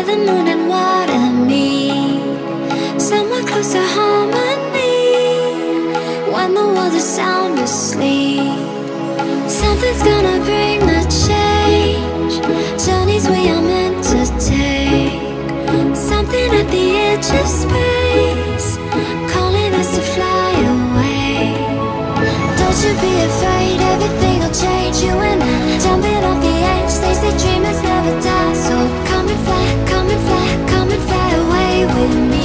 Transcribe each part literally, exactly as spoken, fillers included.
the moon and what I need, somewhere close to harmony. When the world is sound asleep, something's gonna bring the change. Journeys we are meant to take, something at the edge of space, calling us to fly away. Don't you be afraid, everything will change. You and I, jumping off the edge. They say dreamers never die, so come and fly, come and fly, come and fly away with me.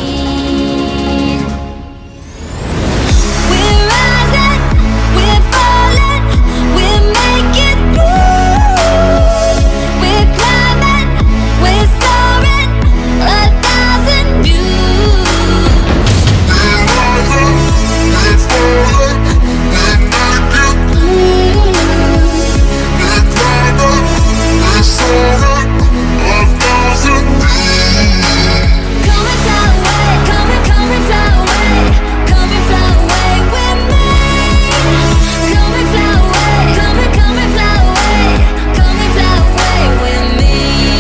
We're rising, we're falling, we're making through. We're climbing, we're soaring, a thousand views. We're rising, we're falling, we're making through. We're climbing, we're soaring, a thousand views. Come and fly away, come and come and fly away, come and fly away with me. Come and fly away, come and come and fly away, come and fly away with me.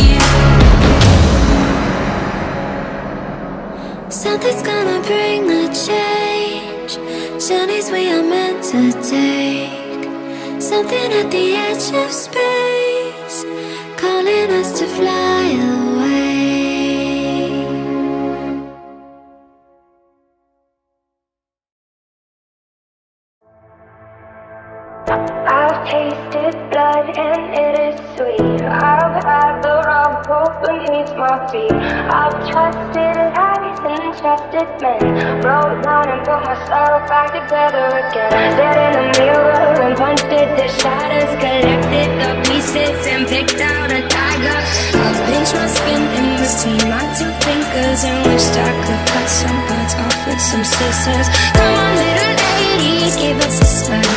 Something's gonna bring the change. Journeys we are meant to take, something at the edge of space, calling us to fly away. I've tasted blood and it is sweet. I've had the rug pulled beneath my feet. I've trusted lies and trusted men, broke down and put myself back together again. Stared in the mirror and punched it to shatters, collected the pieces and picked out a tiger. I've pinched my skin in between my two fingers and wished I could cut some parts off with some scissors. Come on, little ladies, give us a smile.